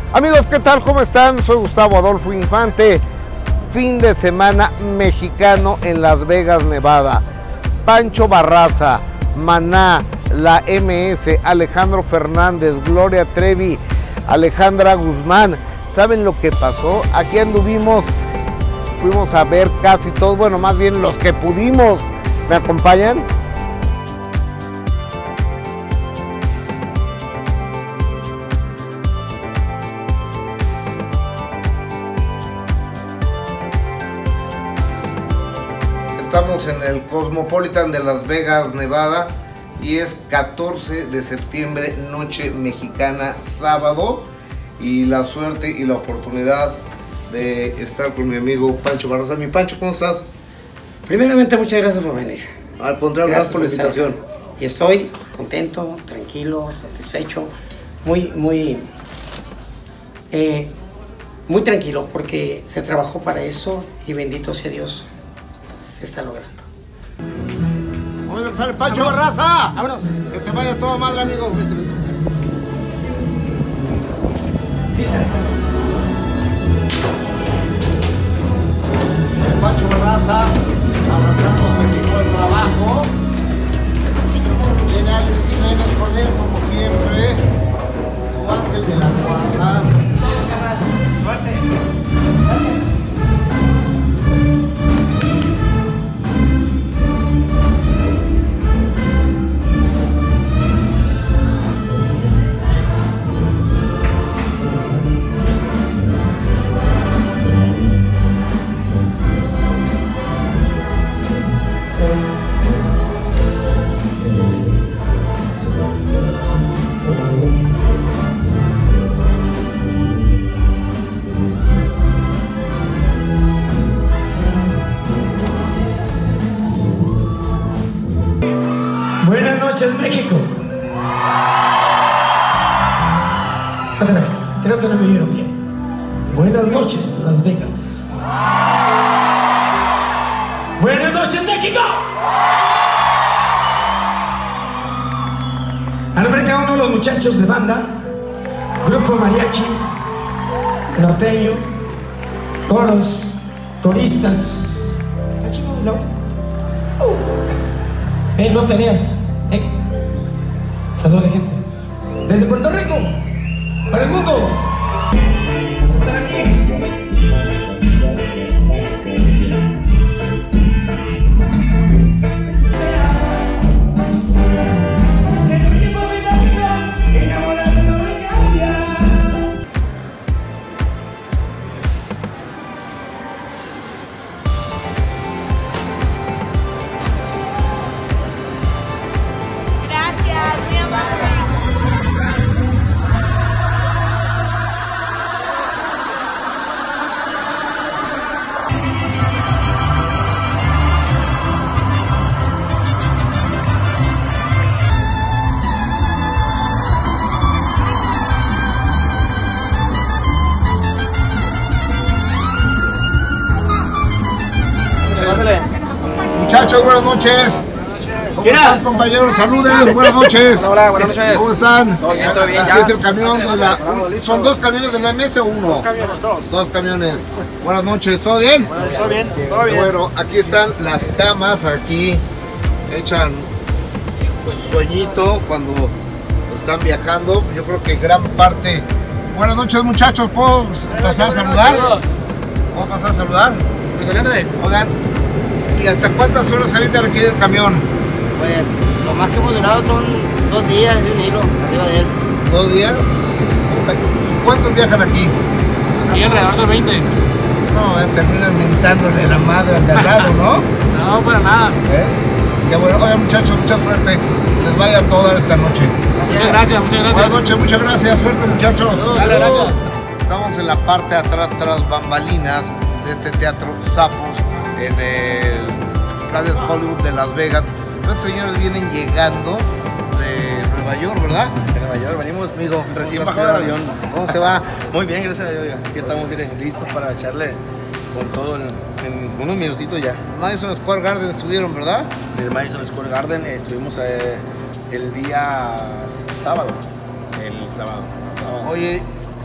Amigos, ¿qué tal? ¿Cómo están? Soy Gustavo Adolfo Infante. Fin de semana mexicano en Las Vegas, Nevada. Pancho Barraza, Maná, la MS, Alejandro Fernández, Gloria Trevi, Alejandra Guzmán. ¿Saben lo que pasó? Aquí anduvimos, fuimos a ver casi todos, bueno, más bien los que pudimos. ¿Me acompañan? Estamos en el Cosmopolitan de Las Vegas, Nevada, y es 14 de septiembre, noche mexicana, sábado, y la suerte y la oportunidad de estar con mi amigo Pancho Barraza. Mi Pancho, ¿cómo estás? Primeramente, muchas gracias por venir. Al contrario, gracias por la invitación. Y estoy contento, tranquilo, satisfecho, muy tranquilo, porque se trabajó para eso y bendito sea Dios, se está logrando. ¡Vamos a empezar, Pancho Barraza! ¡Vámonos! Que te vaya todo madre, amigo. Pancho Barraza, abrazando a su equipo de trabajo. Viene Alex Jiménez con él, como siempre. Su ángel de la guarda. ¡Suerte! Gracias. Buenas noches, México. Otra vez, creo que no me oyeron bien. Buenas noches, Las Vegas. Buenas noches, México. A nombre de cada uno de los muchachos de banda, grupo mariachi, norteño, coros, coristas. ¿Está chico el otro? No peleas. Saludos a la gente desde Puerto Rico para el mundo. Muchachos, buenas noches. ¿Cómo están, compañeros? Saluden, buenas noches. Hola, buenas noches. ¿Cómo están? Todo bien, Aquí ya. es el camión de la... ¿Son dos camiones de la MS o uno? Dos camiones, dos. Dos camiones. Buenas noches, ¿todo bien? Todo bien, todo bien. Bueno, aquí están las damas, aquí echan sueñito cuando están viajando. Yo creo que gran parte... Buenas noches, muchachos, ¿puedo pasar a saludar? ¿Puedo pasar a saludar? Oigan, ¿y hasta cuántas horas se avientan aquí del camión? Pues lo más que hemos durado son 2 días de un hilo arriba de él. 2 días. ¿Cuántos viajan aquí? Aquí alrededor de 20. No, terminan mentándole la madre al de al lado, ¿no? No, para nada. Ya bueno, oigan, muchachos, mucha suerte. Les vaya a toda esta noche. Muchas gracias, muchas gracias. Buenas noches, muchas gracias. Suerte, muchachos. Dale, gracias. Estamos en la parte de atrás, tras bambalinas de este teatro Sapos en el Planet Hollywood de Las Vegas. Los señores vienen llegando de Nueva York, ¿verdad? De Nueva York, venimos Amigo, recién ¿cómo bajado del estás? avión. ¿Cómo te va? Muy bien, gracias a Dios. Aquí estamos listos para echarle con todo en unos minutitos ya. Madison Square Garden estuvieron, ¿verdad? En el Madison Square Garden estuvimos el día sábado. El sábado. Oye,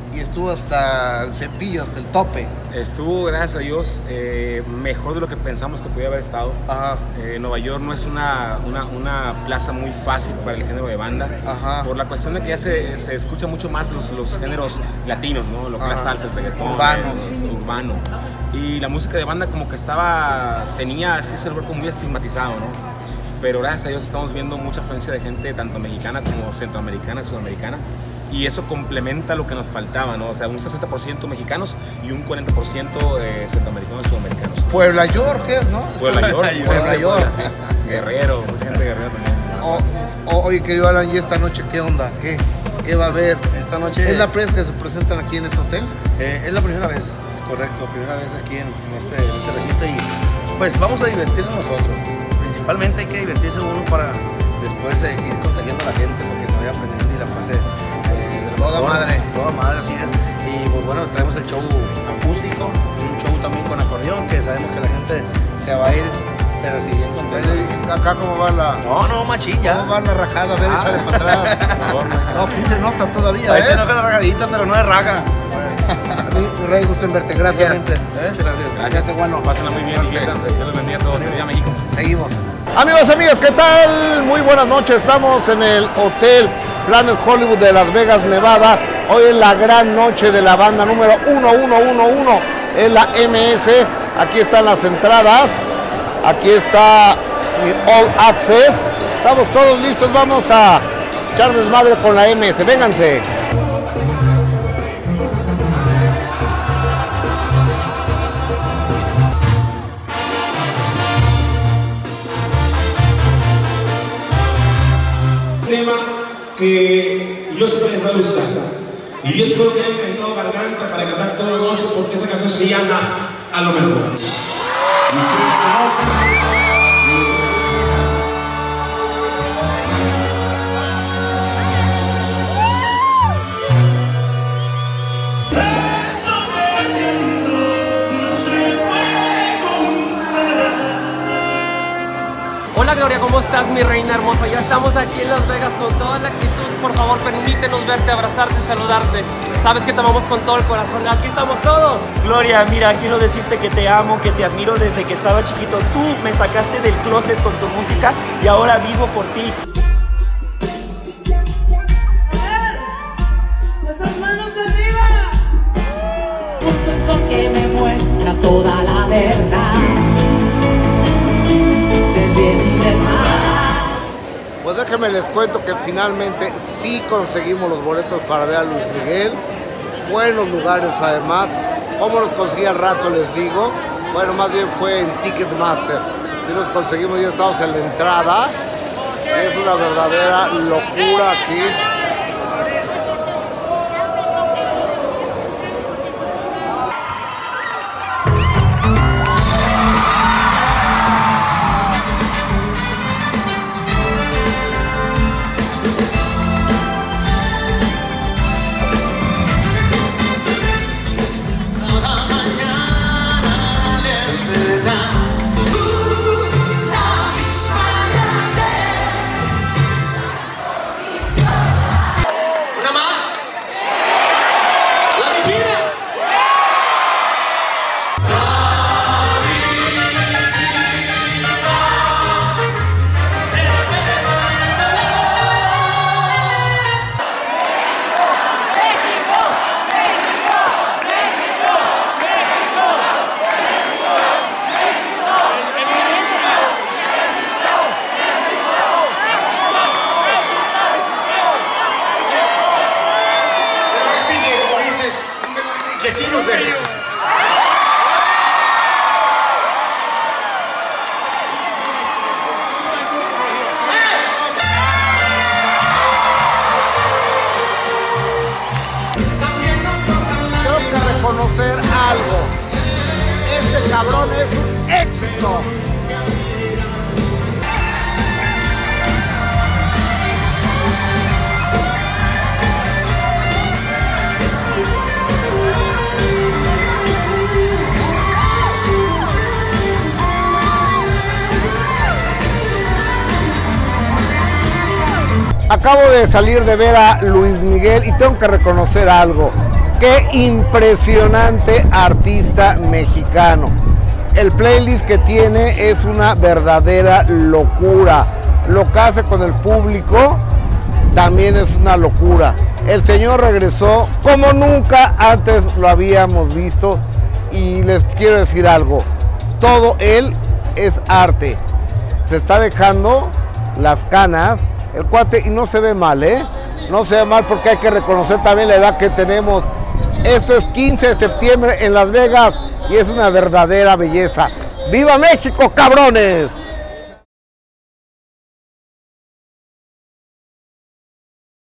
y estuvo hasta el cepillo, hasta el tope. Estuvo, gracias a Dios, mejor de lo que pensamos que podía haber estado. Ajá. Nueva York no es una plaza muy fácil para el género de banda. Ajá. Por la cuestión de que ya se escucha mucho más los géneros latinos, ¿no? Lo que es la salsa, el reggaetón, urbano. Y la música de banda como que tenía así ese lugar como muy estigmatizado, ¿no? Pero gracias a Dios estamos viendo mucha afluencia de gente tanto mexicana como centroamericana, sudamericana, y eso complementa lo que nos faltaba, ¿no? O sea, un 60% mexicanos y un 40% centroamericanos y sudamericanos. Puebla York, ¿qué es, no? Puebla York, Puebla York. Sí. Guerrero, mucha gente de Guerrero también. Oye, querido Alan, ¿y esta noche qué onda? ¿Qué va a haber? Esta noche... ¿Es la primera vez que se presentan aquí en este hotel? Es la primera vez, es correcto, primera vez aquí en este recinto y pues vamos a divertirnos nosotros. Principalmente hay que divertirse uno para después ir contagiando a la gente porque se vaya aprendiendo y la pase de toda madre. Toda madre, así es. Y pues bueno, traemos el show acústico, un show también con acordeón que sabemos que la gente se va a ir, pero si bien contenta. Acá cómo va la... No, machín ya. ¿Cómo va la rajada? A ver, échale para atrás. No, sí se nota todavía, Parece no que la rajadita, pero no es raja. A mí, Rey, gusto en verte. Gracias. Muchas gracias. Gracias. Bueno. Pásenla muy bien, diviértanse. Dios los bendiga a todos. Viva México. Seguimos. Amigos, ¿qué tal? Muy buenas noches. Estamos en el Hotel Planet Hollywood de Las Vegas, Nevada. Hoy es la gran noche de la banda número 1111. Es la MS. Aquí están las entradas. Aquí está mi All Access. Estamos todos listos. Vamos a echar desmadre con la MS. Vénganse. Tema que yo sé que les va a gustar y yo espero que hayan calentado garganta para cantar toda la noche porque esa canción se llama A lo Mejor. Hola Gloria, ¿cómo estás, mi reina hermosa? Ya estamos aquí en Las Vegas con toda la actitud. Por favor, permítenos verte, abrazarte, saludarte. Sabes que te amamos con todo el corazón. Aquí estamos todos. Gloria, mira, quiero decirte que te amo, que te admiro desde que estaba chiquito. Tú me sacaste del closet con tu música y ahora vivo por ti. ¡Nuestras manos arriba! Un sensor que me muestra toda la verdad. Pues déjenme les cuento que finalmente sí conseguimos los boletos para ver a Luis Miguel. Buenos lugares además. ¿Cómo los conseguí al rato les digo? Bueno, más bien fue en Ticketmaster. Sí los conseguimos, ya estamos en la entrada. Es una verdadera locura aquí. Reconocer algo. Este cabrón es un éxito. Acabo de salir de ver a Luis Miguel y tengo que reconocer algo. Qué impresionante artista mexicano. El playlist que tiene es una verdadera locura. Lo que hace con el público también es una locura. El señor regresó como nunca antes lo habíamos visto y les quiero decir algo. Todo él es arte. Se está dejando las canas el cuate y no se ve mal, ¿eh? No se ve mal porque hay que reconocer también la edad que tenemos. Esto es 15 de septiembre en Las Vegas y es una verdadera belleza. ¡Viva México, cabrones!